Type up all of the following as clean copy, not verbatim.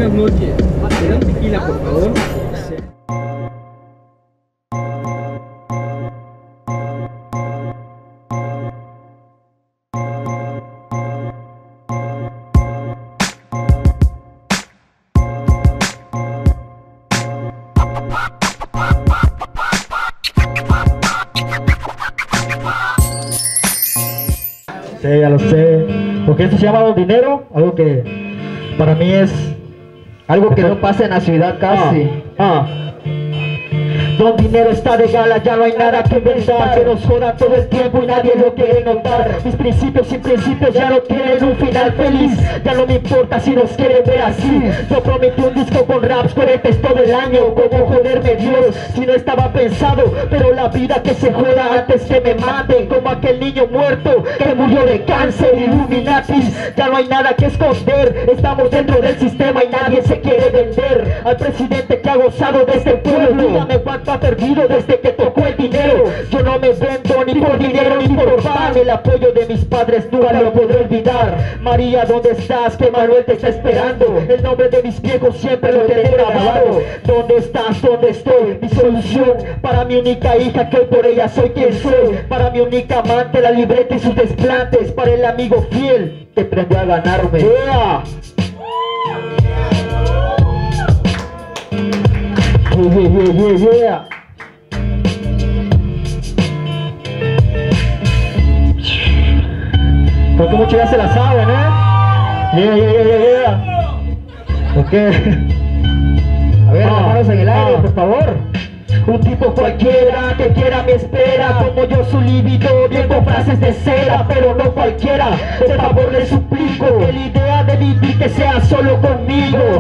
buenas noches. ¿Me da un tequila, por favor? Sí, ya lo sé. Porque esto se llama Don Dinero, algo que para mí es algo que no pasa en la ciudad casi. Don Dinero está de gala, ya no hay nada que inventar. Que nos jodan todo el tiempo y nadie lo quiere notar. Mis principios sin principios ya no tienen un final feliz. Ya no me importa si nos quieren ver así. Yo prometí un disco con raps coherentes todo el año. Como joderme Dios, si no estaba pensado. Pero la vida que se joda antes que me maten. Como aquel niño muerto que murió de cáncer. Illuminatis, ya no hay nada que esconder. Estamos dentro del sistema y nadie se quiere vender. Al presidente que ha gozado de este pueblo, dígame cuánto ha perdido desde que tocó el dinero. Yo no me vendo ni por dinero ni por pan. El apoyo de mis padres nunca lo podré olvidar. María, ¿dónde estás? Que Manuel te está esperando. El nombre de mis viejos siempre lo tendré grabado. ¿Dónde estás? ¿Dónde estoy? Mi solución para mi única hija, que hoy por ella soy quien soy. Para mi única amante, la libreta y sus desplantes. Para el amigo fiel que aprendió a ganarme. Yeah. Yeah. Porque muchos ya se la saben, Yeah. Ok. A ver, las manos en el aire, por favor. Un tipo cualquiera que quiera me espera. Como yo su libido, bien con frases de cera. Pero no cualquiera, de favor le suplico que la idea de vivir que sea solo conmigo.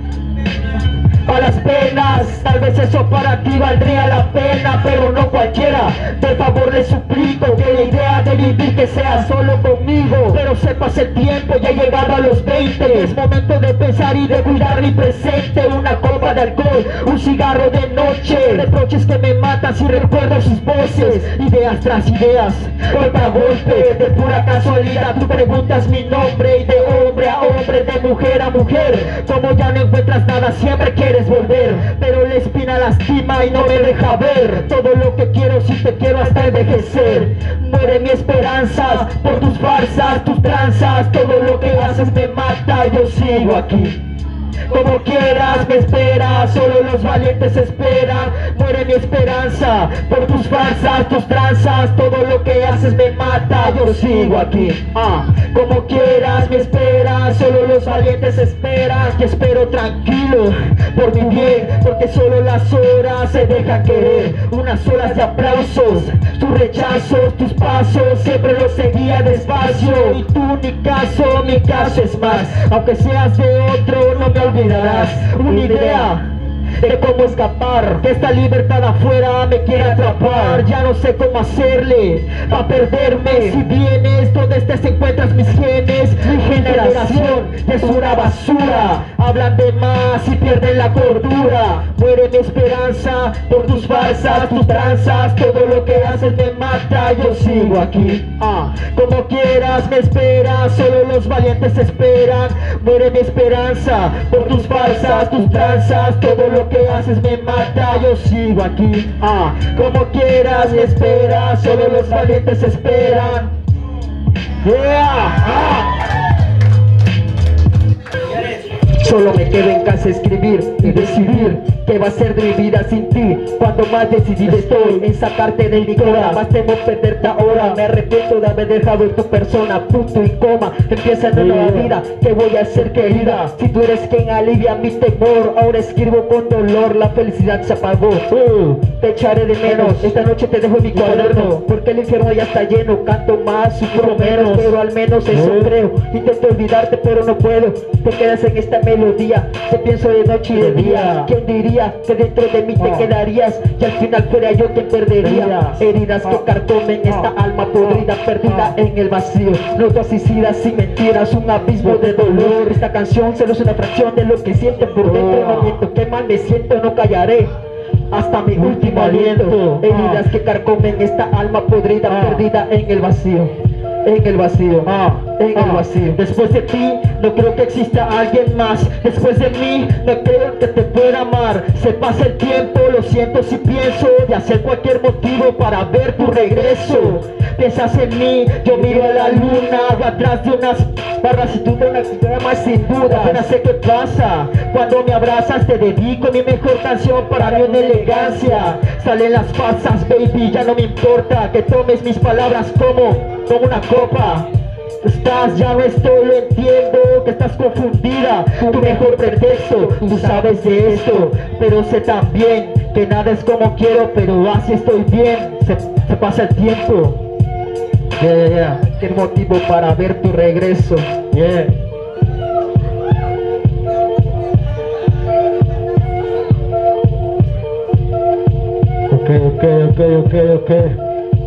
A las penas, tal vez eso para ti valdría la pena, pero no cualquiera, de favor le suplico que la idea de vivir que sea solo conmigo. Pero sepas el tiempo, ya he llegado a los 20, es momento de pensar y de cuidar mi presente. Una copa de alcohol, un cigarro de noche, reproches que me matan si recuerdo sus voces. Ideas tras ideas, golpe a golpe, de pura casualidad tú preguntas mi nombre. Y de hombre a hombre, de mujer a mujer, como ya no encuentras nada siempre quieres volver, pero la espina lastima y no me deja ver todo lo que quiero, si te quiero hasta envejecer. Muere mi esperanza por tus farsas, tus tranzas, todo lo que haces me mata, yo sigo aquí. Como quieras me esperas, solo los valientes esperan. Muere mi esperanza por tus farsas, tus tranzas, todo lo que haces me mata, yo sigo aquí. Como quieras me esperas, solo los valientes esperan. Y espero tranquilo por mi bien, porque solo las horas se dejan querer. Unas horas de aplausos, tus rechazos, tus pasos, siempre los seguía despacio. Y tú ni caso, mi caso es más. Aunque seas de otro, no me olvidarás. Una idea de cómo escapar, que esta libertad afuera me quiere atrapar. Ya no sé cómo hacerle pa' perderme. Si vienes donde estés encuentras mis genes. Mi generación es una basura, hablan de más y pierden la cordura. Muere mi esperanza por tus farsas, tus tranzas, todo lo que haces me mata, yo sigo aquí. Como quieras me esperas, solo los valientes esperan. Muere mi esperanza por tus farsas, tus tranzas, todo lo que haces me mata, yo sigo aquí. Como quieras me esperas, solo los valientes esperan. Solo me quedo en casa escribir y decidir qué va a ser de mi vida sin ti. Cuando más decidido estoy en sacarte de mi cora, más temo perderte ahora. Me arrepiento de haber dejado en tu persona, punto y coma. Empieza una nueva vida, ¿qué voy a hacer, querida? Si tú eres quien alivia mi temor, ahora escribo con dolor, la felicidad se apagó. Te echaré de menos, esta noche te dejo mi cuaderno, porque el infierno ya está lleno. Canto más, sufro menos, pero al menos eso creo. Intento olvidarte pero no puedo, te quedas en esta melodía. Te pienso de noche y de día. ¿Quién diría que dentro de mí te quedarías y al final fuera yo quien perdería? Heridas que carcomen esta alma podrida, perdida en el vacío. Notas suicidas y mentiras, un abismo de dolor. Esta canción solo es una fracción de lo que siento por dentro. No miento, qué mal me siento, no callaré hasta mi último aliento. Heridas que carcomen esta alma podrida, perdida en el vacío, en el vacío. en el vacío. Después de ti, no creo que exista alguien más. Después de mí, no creo que te pueda amar. Se pasa el tiempo, lo siento si pienso de hacer cualquier motivo para ver tu regreso. Piensas en mí, yo miro a la luna, hago atrás de unas barras y tú te una llamas sin duda. Apenas sé qué pasa, cuando me abrazas te dedico mi mejor canción para mi elegancia. Salen las falsas, baby, ya no me importa que tomes mis palabras como una copa. Estás, ya no estoy, lo entiendo, que estás confundida, tu mejor pretexto, tú sabes de esto, pero sé también que nada es como quiero, pero así estoy bien, se pasa el tiempo. Yeah. ¿Qué motivo para ver tu regreso? Yeah. Ok.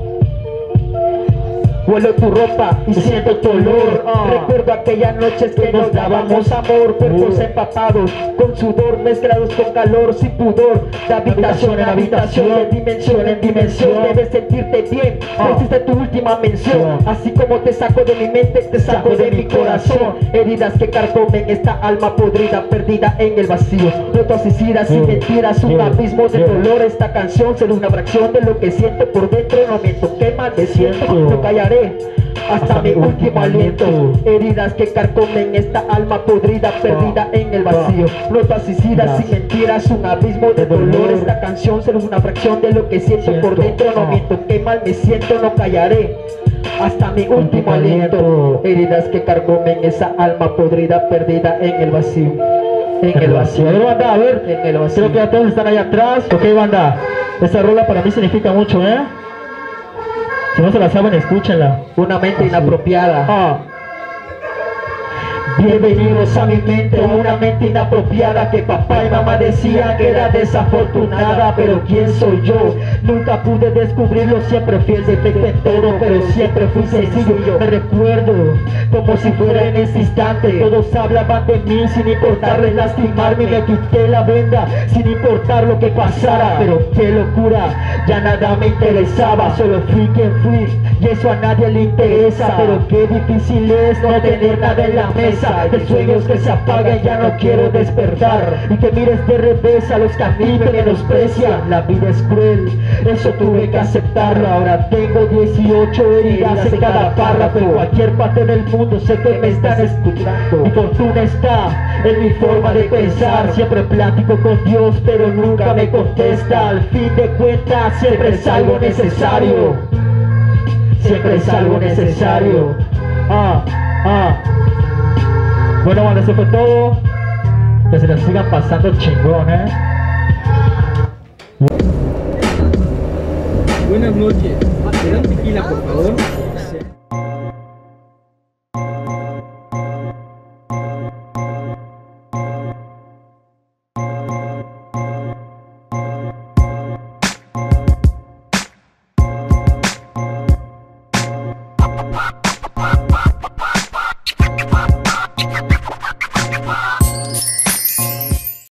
Huelo tu ropa y siento tu olor. Recuerdo aquellas noches que nos dábamos amor, cuerpos empapados con sudor, mezclados con calor, sin pudor, de habitación en habitación, de dimensión en dimensión. Debes sentirte bien, hiciste tu última mención. Así como te saco de mi mente, te saco de mi corazón. Heridas que carcomen esta alma podrida, perdida en el vacío. No toxicidad sin mentiras, un abismo de dolor. Esta canción será una fracción de lo que siento por dentro. No miento, qué mal me siento, no callaré hasta mi último aliento. Heridas que carcomen esta alma podrida, perdida en el vacío. No toxicidad sin mentiras, un abismo de dolor. Esta canción será una fracción de lo que siento por dentro. No miento, qué mal me siento, no callaré hasta mi último aliento. Heridas que carcomen esa alma podrida, perdida en el vacío. En el vacío. A ver, banda, a ver, en el vacío. Creo que ya todos están allá atrás. Ok, banda, esta rola para mí significa mucho, Si no se la saben, escúchenla. Una mente inapropiada. Bienvenidos a mi mente, una mente inapropiada que papá y mamá decían que era desafortunada. Pero ¿quién soy yo? Nunca pude descubrirlo, siempre fui el defecto en todo, pero siempre fui sencillo. Me recuerdo como si fuera en ese instante. Todos hablaban de mí sin importarles lastimarme. Me quité la venda sin importar lo que pasara. Pero qué locura, ya nada me interesaba. Solo fui quien fui y eso a nadie le interesa. Pero qué difícil es no tener nada en la mesa. De sueños que se apagan, ya no quiero despertar. Y que mires de revés a los que a mí me menosprecian. La vida es cruel, eso tuve que aceptarlo. Ahora tengo 18 heridas en cada párrafo. En cualquier parte del mundo sé que me están escuchando. Mi fortuna está en mi forma de pensar. Siempre platico con Dios, pero nunca me contesta. Al fin de cuentas siempre es algo necesario. Siempre es algo necesario. Bueno, bueno, eso fue todo. Que se les sigan pasando chingón, Buenas noches. ¿Me dan tequila, por favor?